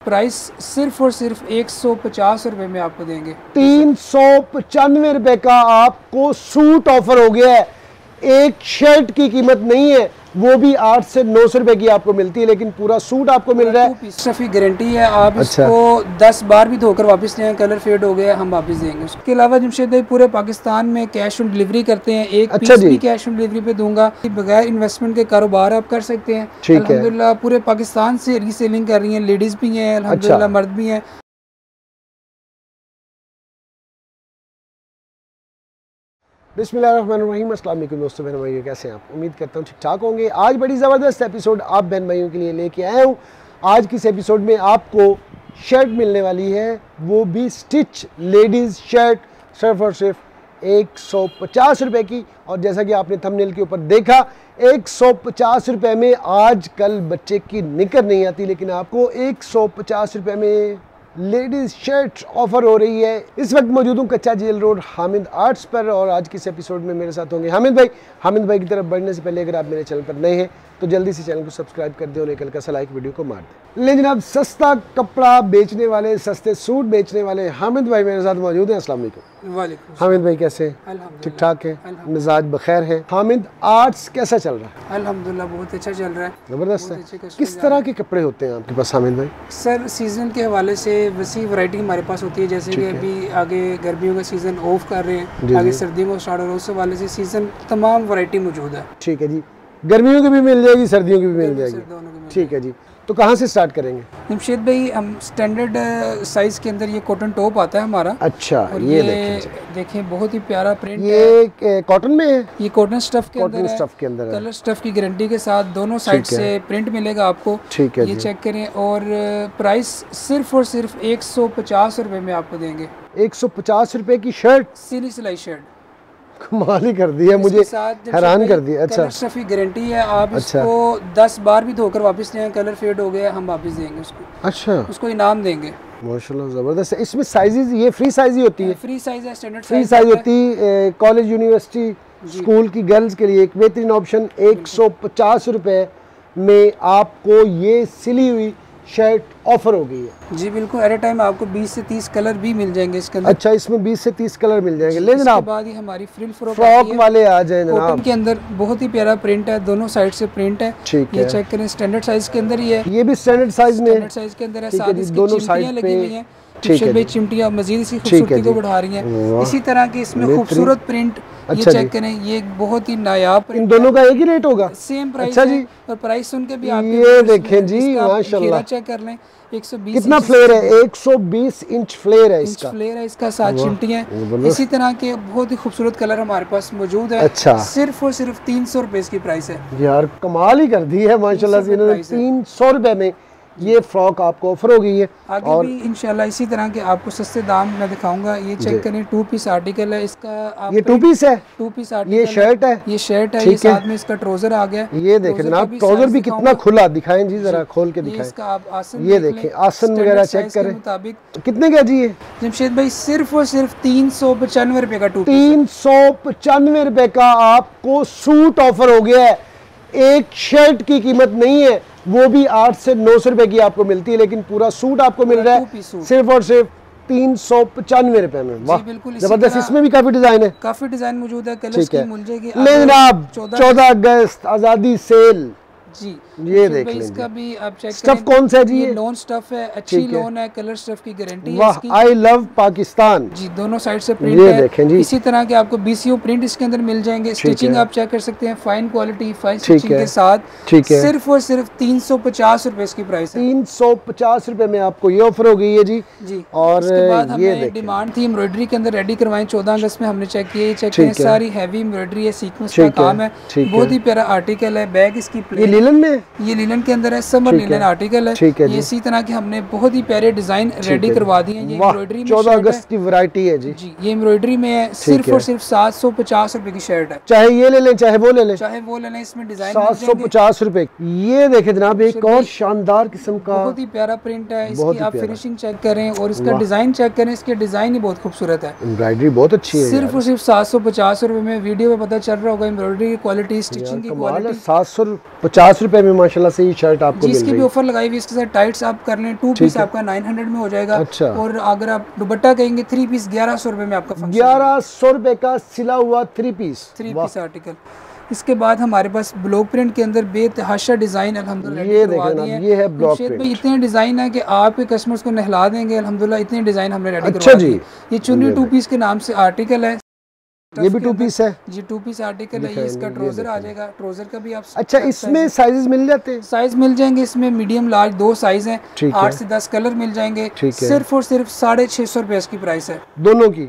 Price सिर्फ और सिर्फ 150 रुपए में आपको देंगे। 395 रुपए का आपको सूट ऑफर हो गया है। एक शर्ट की कीमत नहीं है, वो भी 8 से 900 रुपए की आपको मिलती है, लेकिन पूरा सूट आपको मिल रहा है। स्टफी गारंटी है, आप इसको 10 बार भी धोकर वापस लें, कलर फेड हो गया हम वापस देंगे। उसके अलावा जमशेद भाई पूरे पाकिस्तान में कैश ऑन डिलीवरी करते हैं, एक पीस भी कैश ऑन डिलीवरी पे दूंगा। बगैर इन्वेस्टमेंट के कारोबार आप कर सकते हैं। अल्हम्दुलिल्लाह पूरे पाकिस्तान से रीसेलिंग कर रही है, लेडीज भी हैं अल्हम्दुलिल्लाह, मर्द भी हैं। बिस्मिल्लाहिर्रहमानिर्रहीम, अस्सलाम वालेकुम दोस्तों, बहन भाइयों, कैसे हैं आप? उम्मीद करता हूँ ठीक ठाक होंगे। आज बड़ी ज़बरदस्त एपिसोड आप बहन भाइयों के लिए लेके आया हूँ। आज की इस एपिसोड में आपको शर्ट मिलने वाली है, वो भी स्टिच लेडीज़ शर्ट, सिर्फ और सिर्फ 150 रुपये की। और जैसा कि आपने थंबनेल के ऊपर देखा, 150 रुपये में आज कल बच्चे की निकर नहीं आती, लेकिन आपको 150 रुपये में लेडीज़ शर्ट ऑफर हो रही है। इस वक्त मौजूद हूँ कच्चा जेल रोड हामिद आर्ट्स पर, और आज की इस एपिसोड में मेरे साथ होंगे हामिद भाई। हामिद भाई की तरफ बढ़ने से पहले अगर आप मेरे चैनल पर नए हैं तो जल्दी से चैनल को सब्सक्राइब कर दें और एक हल्का सा लाइक वीडियो को मार दें। लेकिन जनाब, सस्ता कपड़ा बेचने वाले, सस्ते सूट बेचने वाले हामिद भाई मेरे साथ मौजूद हैं। अस्सलाम वालेकुम। हामिद भाई कैसे हैं? ठीक ठाक है, मिजाज बखैर है। हामिद आर्ट्स कैसा चल रहा है? अल्हम्दुलिल्लाह बहुत अच्छा चल रहा है, जबरदस्त है। किस तरह के कपड़े होते हैं आपके पास हामिद भाई? सर सीजन के हवाले से वसी वैरायटी हमारे पास होती है, जैसे कि अभी आगे गर्मियों का सीजन ऑफ कर रहे हैं, आगे सर्दियों को स्टार्ट हो रहा है, उस हवाले से सीजन तमाम वैरायटी मौजूद है। ठीक है जी, गर्मियों की भी मिल जाएगी, सर्दियों की भी मिल जाएगी। ठीक है जी, तो कहाँ से स्टार्ट करेंगे? जमशेद भाई हम स्टैंडर्ड साइज के अंदर ये कॉटन टॉप आता है हमारा। अच्छा, और ये देखें बहुत ही प्यारा प्रिंट है। ये कॉटन में है? ये कॉटन स्टफ के अंदर है, स्टफ के अंदर है। कलर स्टफ की गारंटी के साथ दोनों साइड से प्रिंट मिलेगा आपको। ठीक है, ये चेक करें। और प्राइस सिर्फ और सिर्फ 150 रुपए में आपको देंगे। 150 रुपए की शर्ट, सीली सिलाई शर्ट, कमाल ही कर दिया, मुझे हैरान कर दिया। अच्छा, स्टफी गारंटी है, आप इसको 10 बार भी धोकर वापस लें, कलर फेड हो गया हम वापस देंगे उसको। अच्छा, उसको इनाम देंगे। माशाल्लाह जबरदस्त है। इसमें साइजेस, ये फ्री साइज ही होती है? फ्री साइज है, स्टैंडर्ड फ्री साइज होती है। कॉलेज, यूनिवर्सिटी, स्कूल की गर्ल्स के लिए एक बेहतरीन ऑप्शन। 150 रुपए में आपको ये सिली हुई शर्ट ऑफर हो गई है। जी बिल्कुल, एट ए टाइम आपको 20 से 30 कलर भी मिल जाएंगे इसके अंदर। अच्छा, इसमें 20 से 30 कलर मिल जाएंगे। लेकिन आप बाद ही हमारी फ्रिल फ्रॉक वाले आ जाए जनाब। कॉटन के अंदर बहुत ही प्यारा प्रिंट है, दोनों साइड से प्रिंट है। ठीक है, ये चेक करें, स्टैंडर्ड साइज के अंदर ही है। ये भी स्टैंडर्ड साइज में, स्टैंडर्ड साइज के अंदर है। साथ इसकी दोनों चिमटियां साइड लगी हुई हैं। ठीक है, चिमटियां मजीद इसकी खूबसूरती को बढ़ा रही हैं। इसी तरह की इसमें खूबसूरत प्रिंट, ये चेक करें, ये बहुत ही नायाब प्रिंट। इन दोनों का एक ही रेट होगा? Same price. अच्छा जी, और प्राइस सुन के भी आप ये देखें जी, माशाल्लाह चेक कर लें। 120 कितना फ्लेयर है? 120 इंच फ्लेयर है इसका। फ्लेयर है इसका, साथ चिमटियां। इसी तरह के बहुत ही खूबसूरत कलर हमारे पास मौजूद है। अच्छा, सिर्फ और सिर्फ 300 रुपए की प्राइस है। यार कमाल ही कर दी है माशाल्लाह से इन्होंने। 300 रुपए में ये फ्रॉक आपको ऑफर हो गई है। आगे और भी इंशाल्लाह इसी तरह के आपको सस्ते दाम मैं दिखाऊंगा। ये चेक करें, 2 पीस आर्टिकल है इसका। ये 2 पीस है? 2 पीस आर्टिकल। ये शर्ट है? ये शर्ट है, ये साथ में इसका ट्राउजर आ गया। ये देखें जनाब, ट्राउजर भी कितना खुला, दिखाएं जी जरा, खोल के दिखाएं। इसका आप आसन ये देखें, आसन वगैरह चेक करें। मुताबिक कितने का जी ये जमशेद भाई? सिर्फ और सिर्फ 395 रुपए का 395 रुपए का आपको सूट ऑफर हो गया है। एक शर्ट की कीमत नहीं है, वो भी 8 से 900 रुपए की आपको मिलती है, लेकिन पूरा सूट आपको मिल रहा है सिर्फ और सिर्फ 395 रुपए में। वाह जबरदस्त। इसमें भी काफी डिजाइन है, काफी डिजाइन मौजूद है। कलर्स की मिल जाएगी। ले जनाब, 14 अगस्त आजादी सेल जी, ये देख लें। इसका भी आप चेक स्टफ कौन सा है जी? ये लोन स्टफ है, अच्छी लोन है, कलर स्टफ की गारंटी है इसकी। आई लव पाकिस्तान जी, दोनों साइड से प्रिंट ये है। देखें जी। इसी तरह के आपको BCO प्रिंट इसके अंदर मिल जाएंगे। स्टिचिंग आप चेक कर सकते हैं, फाइन क्वालिटी, फाइन स्टिचिंग के साथ। ठीक है, सिर्फ और सिर्फ 350 रुपए इसकी प्राइस है। 350 रुपए में आपको ये ऑफर हो गई है जी। और इसके बाद हमें डिमांड थी एम्ब्रॉयडरी के अंदर रेडी करवाएं। 14 अगस्त में हमने चेक किया। चेक करें, सारी हैवी एम्ब्रॉयडरी है, सीक्वेंस का काम है, बहुत ही प्यारा आर्टिकल है। बैग इसकी ये लिनन में, ये लिनन के अंदर है, समर लिनन आर्टिकल है। ये इसी तरह के हमने बहुत ही प्यारे डिजाइन रेडी करवा दिए हैं। ये एम्ब्रॉयडरी में 14 अगस्त की वैरायटी है जी। ये एम्ब्रॉयडरी में है। सिर्फ और सिर्फ 750 रुपए की शर्ट है। चाहे ये ले लें, चाहे वो ले लें, चाहे वो ले लें। इसमें डिजाइन 750 रुपए। ये देखे जनाब, एक और शानदार किस्म का बहुत ही प्यारा प्रिंट है। इसकी आप फिनिशिंग चेक करें और इसका डिजाइन चेक करें। इसके डिजाइन ही बहुत खूबसूरत है, एम्ब्रॉयडरी बहुत अच्छी है। सिर्फ और सिर्फ 750 रुपए में। वीडियो में पता चल रहा होगा एम्ब्रॉयडरी की क्वालिटी, स्टिचिंग की क्वालिटी। 750 रुपए में माशाल्लाह से ये शर्ट आपको मिल इसकी रही भी है। ऑफर लगाई हुई, इसके साथ टाइट्स आप कर लें 2 पीस आपका 900 में हो जाएगा। अच्छा। और अगर आप दुपट्टा कहेंगे 3 पीस 1100 रुपए में आपका 1100 रुपए का सिला हुआ 3 पीस आर्टिकल। इसके बाद हमारे पास ब्लॉक प्रिंट के अंदर बेतहाशा डिजाइन अल्हम्दुलिल्लाह ये देखें ना, ये है ब्लॉक शेख प्रिंट। भाई इतने डिजाइन है कि आपके कस्टमर्स को नहला देंगे अल्हम्दुलिल्लाह, इतने डिजाइन हमने रेडी अच्छा करवा जी। दिए। ये चुन्नी 2 पीस के नाम से आर्टिकल है, ये भी 2 पीस है जी 2 पीस आर्टिकल है। ये इसका ट्राउजर आ जाएगा, ट्राउजर का भी आप अच्छा इसमें साइजेस मिल जाते हैं? साइज मिल जाएंगे इसमें मीडियम लार्ज 2 साइज हैं, 8 से 10 कलर मिल जाएंगे। सिर्फ और सिर्फ 650 रुपए इसकी प्राइस है दोनों की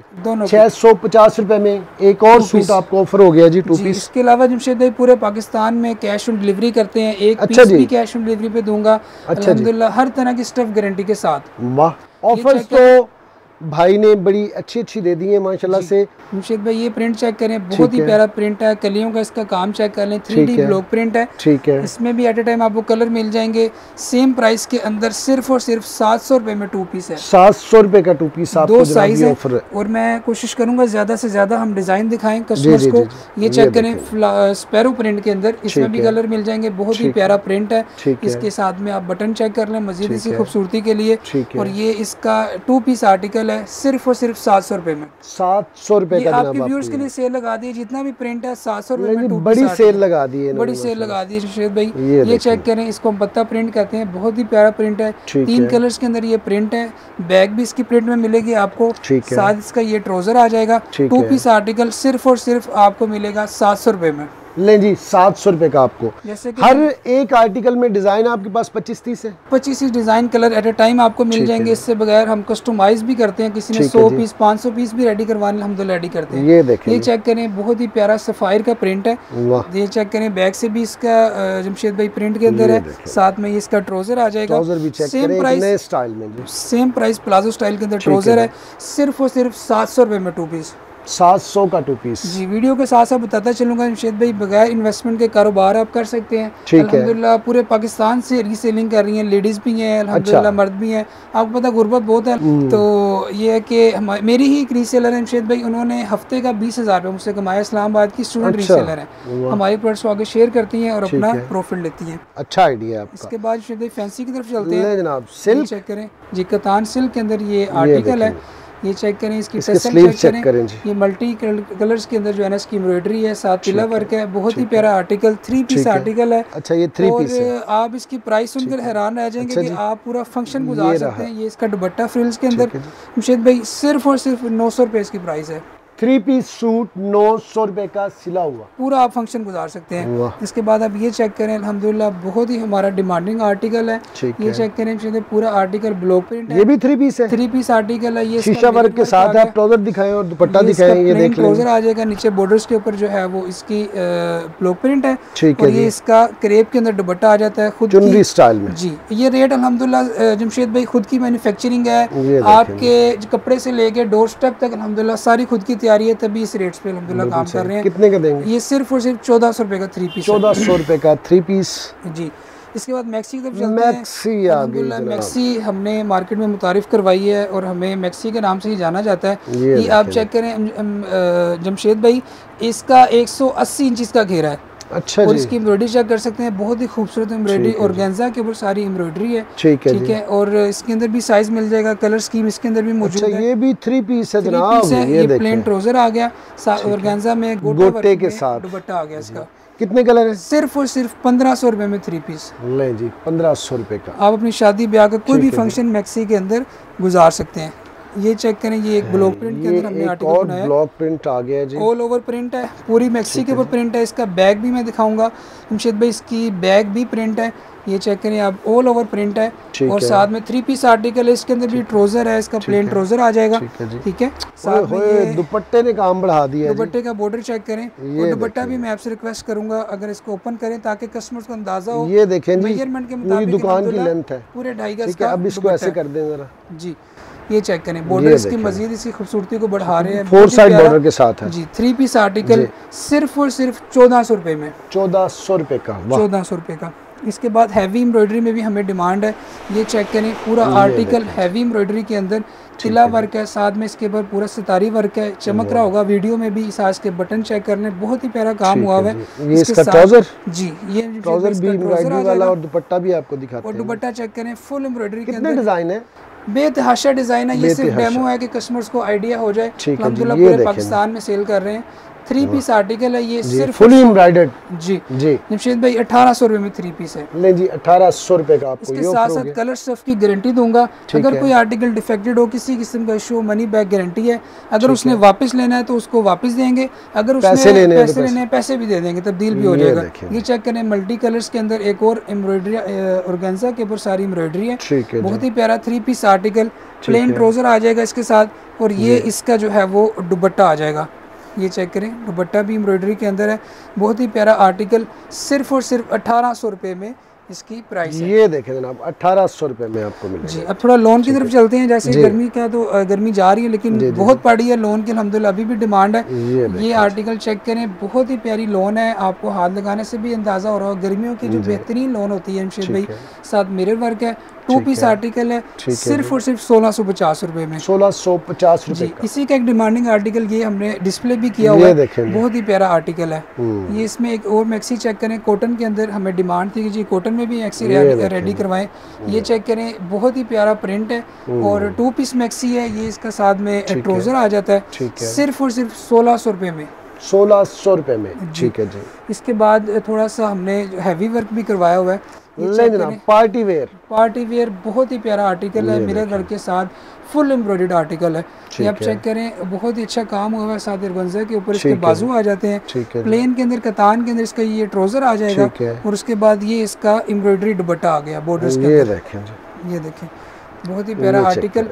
650 रुपए में एक और सूट आपको ऑफर हो गया जी 2 पीस। इसके अलावा जमशेद भाई पूरे पाकिस्तान में कैश ऑन डिलीवरी करते हैं, एक अच्छा पीस भी कैश ऑन डिलीवरी पे दूंगा अल्हम्दुलिल्लाह, हर तरह की स्टफ गारंटी के साथ। वाह ऑफर्स तो भाई ने बड़ी अच्छी दे दी है माशाल्लाह से। मुर्शिद भाई ये प्रिंट चेक करें, बहुत ही प्यारा प्रिंट है, कलियों का इसका काम चेक कर लें, 3D ब्लॉक प्रिंट है। ठीक है, इसमें भी एट ए टाइम आपको कलर मिल जाएंगे। सेम प्राइस के अंदर सिर्फ और सिर्फ 700 रुपए में 2 पीस है। 700 रुपए का 2 पीस आपको 2 साइज है। ऑफर है। और मैं कोशिश करूंगा ज्यादा से ज्यादा हम डिजाइन दिखाएं कस्टमर्स को। ये चेक करें स्पैरो प्रिंट के अंदर, इसमें भी कलर मिल जाएंगे, बहुत ही प्यारा प्रिंट है। इसके साथ में आप बटन चेक कर लें मजीद इसकी खूबसूरती के लिए। और ये इसका 2 पीस आर्टिकल है, सिर्फ और सिर्फ 700 रुपए में। 700 रुपए का आपके व्यूअर्स के लिए सेल लगा दी, जितना भी प्रिंट है 700 रुपए में बड़ी सेल लगा दी है, बड़ी सेल लगा दी है शेख भाई। ये चेक करें, इसको हम पत्ता प्रिंट कहते हैं, बहुत ही प्यारा प्रिंट है। 3 कलर्स के अंदर ये प्रिंट है। बैग भी इसकी प्रिंट में मिलेगी आपको, साथ इसका ये ट्राउजर आ जाएगा। 2 पीस आर्टिकल सिर्फ और सिर्फ आपको मिलेगा 700 रुपए में। लें जी 700 रुपए का आपको। जैसे कि हर एक आर्टिकल में डिजाइन आपके पास 25-30 है, 25 design colour at a time आपको मिल जाएंगे। इससे बगैर हम कस्टमाइज भी करते हैं, किसी ने 100 पीस 500 पीस भी रेडी करवाने हम तो रेडी करते हैं। ये देखें, ये चेक करें, बहुत ही प्यारा सफायर का प्रिंट है। ये चेक करें, बैक से भी इसका जमशेद भाई प्रिंट के अंदर है, साथ में इसका ट्राउजर आ जाएगा। सेम प्राइस स्टाइल में, सेम प्राइस प्लाजो स्टाइल के अंदर ट्राउजर है, सिर्फ और सिर्फ 700 रुपए में 2 पीस। 700 का 2 पीस जी। वीडियो के साथ साथ बताता चलूंगा जमशेद भाई, बगैर इन्वेस्टमेंट के कारोबार आप कर सकते हैं। अल्हम्दुलिल्लाह पूरे पाकिस्तान से रीसेलिंग कर रही हैं, लेडीज भी हैं अल्हम्दुलिल्लाह, मर्द भी हैं। आपको पता गुर्बत बहुत है, तो ये है कि मेरी ही एक रीसेलर है जमशेद भाई, उन्होंने हफ्ते का 20,000 रुपये मुझसे कमाया। इस्लामाबाद की स्टूडेंट रीसेलर है, हमारी प्रोडक्ट्स को आगे शेयर करती हैं और अपना प्रॉफिट लेती हैं। अच्छा आइडिया आपका। इसके बाद जमशेद भाई फैंसी की तरफ चलते हैं जनाब। सिल्क चेक करें जी, कतान सिल्क के अंदर ये आर्टिकल है। ये चेक करें, इसकी स्लीव चेक करें जी। ये मल्टी कलर्स के अंदर जो है ना इसकी एम्ब्रॉयडरी है, साथ तिला वर्क है, बहुत ही प्यारा आर्टिकल। 3 पीस आर्टिकल है। अच्छा ये 3 पीस है। आप इसकी प्राइस सुनकर हैरान रह जाएंगे कि आप पूरा फंक्शन गुजार सकते हैं। ये इसका दुपट्टा फ्रिल्स के अंदर मुर्शिद भाई सिर्फ और सिर्फ 900 रुपए इसकी प्राइस है। 3 पीस सूट 900 रुपए का सिला हुआ, पूरा आप फंक्शन गुजार सकते हैं। इसके बाद आप ये चेक करें, अल्हम्दुलिल्लाह बहुत ही हमारा डिमांडिंग आर्टिकल है। ये चेक करें, पूरा आर्टिकल ब्लॉक प्रिंट है। ये भी 3 पीस है। 3 पीस आर्टिकल है। ये शीशा वर्क के साथ है। ट्राउजर दिखाएं और दुपट्टा दिखाएं। ये देख लें, ट्राउजर आ जाएगा, नीचे बॉर्डर्स के ऊपर जो है वो इसकी ब्लॉक प्रिंट है। और ये इसका क्रेप के अंदर दुपट्टा आ जाता है, खुद चुनरी स्टाइल में जी। ये रेट अल्हम्दुलिल्लाह जमशेद भाई खुद की मैन्युफैक्चरिंग है, आपके कपड़े से लेके डोर स्टेप तक अल्हम्दुलिल्लाह सारी खुद की तैयारी है, तभी इस रेट्स पे अल्हम्दुलिल्लाह काम कर रहे हैं। कितने का देंगे? ये सिर्फ और सिर्फ 1400 रुपए का 3 पीस। 1400 रुपए का 3 पीस जी। इसके बाद मैक्सी की तरफ चलते हैं। अल्हम्दुलिल्लाह मैक्सी हमने मार्केट में मुतारिफ करवाई है और हमें मैक्सी के नाम से ही जाना जाता है। ये आप चेक करें जमशेद भाई, इसका 180 इंच का घेरा है। अच्छा और इसकी एम्ब्रॉयडरी चेक कर सकते हैं, बहुत ही खूबसूरत एम्ब्रॉयडरी, ऑर्गेन्जा के ऊपर सारी एम्ब्रॉयडरी है। ठीक है। और इसके अंदर भी साइज मिल जाएगा, कलर स्कीम इसके अंदर भी मौजूद है। ये भी 3 पीस है जनाब। ये प्लेन ट्राउजर आ गया, ऑर्गेन्जा में गोटे के साथ दुपट्टा आ गया। इसका कितने कलर है? सिर्फ और सिर्फ 1500 रुपए में 3 पीस। ले जी 1500 रुपए का आप अपनी शादी ब्याह का कोई भी फंक्शन मैक्सी के अंदर गुजार सकते हैं। ये चेक करें, ये एक ब्लॉक प्रिंट के अंदर हमने आर्टिकल बनाया है। ब्लॉक प्रिंट आ गया जी, ऑल ओवर प्रिंट है, पूरी मैक्सी के ऊपर प्रिंट है। इसका बैग भी मैं दिखाऊंगा जमशेद भाई, इसकी बैग भी प्रिंट है। ये चेक करें आप, ऑल ओवर प्रिंट है। और साथ में 3 पीस आर्टिकल है, इसके अंदर भी ट्राउजर है, इसका प्लेन ट्राउजर आ जाएगा। ठीक है। साथ में ये दुपट्टे ने काम बढ़ा दिया। दुपट्टे का बॉर्डर चेक करें, और दुपट्टा भी मैं आपसे रिक्वेस्ट करूंगा अगर इसको ओपन करें ताकि कस्टमर्स को अंदाजा हो। ये देखें जी, मेजरमेंट के मुताबिक दुकान की लेंथ है पूरे 2.5 गज का। अब इसको ऐसे कर दें जरा जी। ये चेक करें, बॉर्डर इसकी मजीद इसकी खूबसूरती को बढ़ा रहे हैं। 4 साइड बॉर्डर के साथ है जी। 3 पीस आर्टिकल सिर्फ और सिर्फ 1400 रुपए में। 1400 रुपए का। 1400 रुपए का। इसके बाद हैवी एम्ब्रॉयडरी में भी हमें डिमांड है। ये चेक करें, पूरा आर्टिकल हैवी एम्ब्रॉयडरी के अंदर तिला वर्क है, साथ में इसके ऊपर पूरा सितारी वर्क है, चमक रहा होगा वीडियो में भी। साथ के बटन चेक करने, बहुत ही प्यारा काम हुआ है। ये इसका ट्राउजर, जी ये ट्राउजर भी एम्ब्रॉयडरी वाला और दुपट्टा भी आपको दिखाते हैं। और दुपट्टा चेक करें, फुल एम्ब्रॉयडरी के अंदर डिजाइन है, बेतहाशा डिजाइन है। ये सिर्फ डेमो है कि कस्टमर्स को आइडिया हो जाए। अल्हम्दुलिल्लाह पूरे पाकिस्तान में सेल कर रहे हैं। 3 पीस आर्टिकल है ये, सिर्फ फुली एम्ब्रॉयडर्ड। जी जमशेद भाई 1800 रुपए में 3 पीस है। ले जी 1800 रुपए का आपको। इसके साथ साथ कलर स्टफ की गारंटी दूंगा। अगर कोई आर्टिकल डिफेक्टेड हो, किसी किस्म का इशू, मनी बैक गारंटी है। अगर उसने वापस लेना है तो उसको वापस देंगे, अगर उसने पैसे लेने हैं पैसे भी दे देंगे, तब्दील भी हो जाएगा। ये चेक करें, मल्टी कलर्स के अंदर एक और एम्ब्रॉयडरी, ऑर्गेन्जा के ऊपर सारी एम्ब्रॉयडरी है, बहुत ही प्यारा 3 पीस आर्टिकल। प्लेन ट्राउजर आ जाएगा इसके साथ, और ये इसका जो है वो दुपट्टा आ जाएगा। ये चेक करें, दुपट्टा भी एम्ब्रॉयडरी के अंदर है, बहुत ही प्यारा आर्टिकल। सिर्फ और सिर्फ 1800 रुपए में इसकी प्राइस है। ये देखें जनाब, 1800 रुपए में आपको मिलेगा। जी अब थोड़ा लोन की तरफ चलते हैं। जैसे गर्मी का तो गर्मी जा रही है, लेकिन बहुत पड़ी है लोन की, अल्हम्दुलिल्लाह अभी भी डिमांड है। ये आर्टिकल चेक करें, बहुत ही प्यारी लोन है। आपको हाथ लगाने से भी अंदाजा हो रहा है गर्मियों की जो बेहतरीन लोन होती है जमशेद भाई। साथ मिरर वर्क है, 2 पीस आर्टिकल है, सिर्फ और सिर्फ 1650 रुपए में। 1650 रुपए। इसी का एक डिमांडिंग आर्टिकल ये हमने डिस्प्ले भी किया हुआ है, बहुत ही प्यारा आर्टिकल है ये। इसमें एक और मैक्सी चेक करें, कॉटन के अंदर हमें डिमांड थी कि जी कॉटन में भी मैक्सी रेडी करवाएं। ये चेक करें, बहुत ही प्यारा प्रिंट है और 2 पीस मैक्सी है ये। इसका साथ में ट्राउजर आ जाता है, सिर्फ और सिर्फ 1600 रुपए में। 1600 रुपए में, ठीक है जी। इसके बाद थोड़ा सा हमने हैवी वर्क भी करवाया हुआ है। पार्टी वेयर बहुत ही प्यारा आर्टिकल है, मिरर वर्क के साथ फुल एम्ब्रॉयडर्ड आर्टिकल है। ये आप चेक करें, बहुत ही अच्छा काम हुआ है। साथ ऑर्गेन्जा के ऊपर इसके बाजू आ जाते हैं, प्लेन के अंदर, कतान के अंदर इसका ये ट्राउजर आ जाएगा, और उसके बाद ये इसका एम्ब्रॉयडरी दुपट्टा आ गया बॉर्डर्स के अंदर। ये देखें, बहुत ही प्यारा आर्टिकल।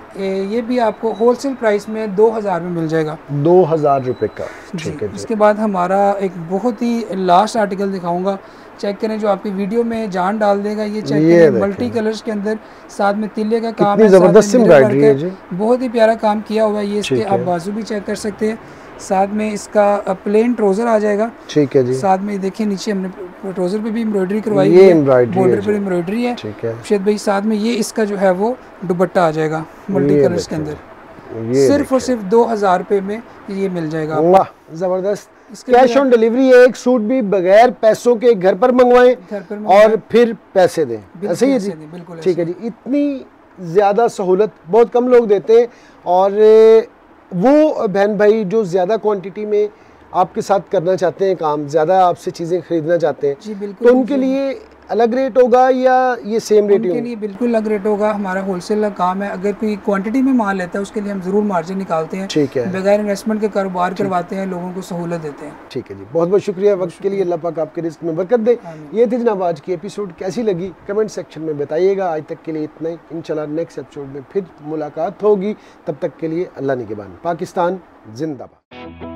ये भी आपको होलसेल प्राइस में 2000 में मिल जाएगा, 2000 रुपए का। ठीक है। इसके बाद हमारा एक बहुत ही लास्ट आर्टिकल दिखाऊंगा, चेक करें, जो आपकी वीडियो में जान डाल देगा। ये चेक करें, मल्टी कलर्स के अंदर, साथ में तिल्ले का काम है, जबरदस्त एम्ब्रॉयडरी है जी, बहुत ही प्यारा काम किया हुआ है। ये इसके आप बाजू भी चेक कर सकते हैं। साथ में इसका प्लेन ट्राउजर आ जाएगा, ठीक है जी। साथ में देखिए नीचे हमने ट्राउजर पे भी एम्ब्रॉयडरी करवाई है, बॉर्डर पर एम्ब्रॉयडरी है, ठीक है शेद भाई। साथ में ये इसका जो है वो दुपट्टा आ जाएगा मल्टी कलर्स के अंदर, सिर्फ और सिर्फ 2000 रुपए में ये मिल जाएगा। वाह जबरदस्त। कैश ऑन डिलीवरी है, एक सूट भी बगैर पैसों के घर पर मंगवाएं और फिर पैसे दें, ऐसे ही है जी, ठीक है जी। इतनी ज़्यादा सहूलत बहुत कम लोग देते हैं, और वो बहन भाई जो ज़्यादा क्वांटिटी में आपके साथ करना चाहते हैं काम, ज़्यादा आपसे चीज़ें खरीदना चाहते हैं, तो उनके लिए अलग रेट होगा या ये सेम रेट ही? उनके लिए बिल्कुल अलग रेट होगा। हमारा होलसेल का काम है, अगर कोई क्वांटिटी में माल लेता है उसके लिए हम जरूर मार्जिन निकालते हैं, ठीक है। बगैर इन्वेस्टमेंट के कारोबार करवाते हैं, लोगों को सहूलत देते हैं, ठीक है जी। बहुत बहुत शुक्रिया वक्त के लिए, अल्लाह पाक आपके रिस्क में बरकत दे। ये थी जनाब आज की एपिसोड, कैसी लगी कमेंट सेक्शन में बताइएगा। आज तक के लिए इतना ही, इंशाल्लाह नेक्स्ट एपिसोड में फिर मुलाकात होगी। तब तक के लिए अल्लाह निगहबान। पाकिस्तान जिंदाबाद।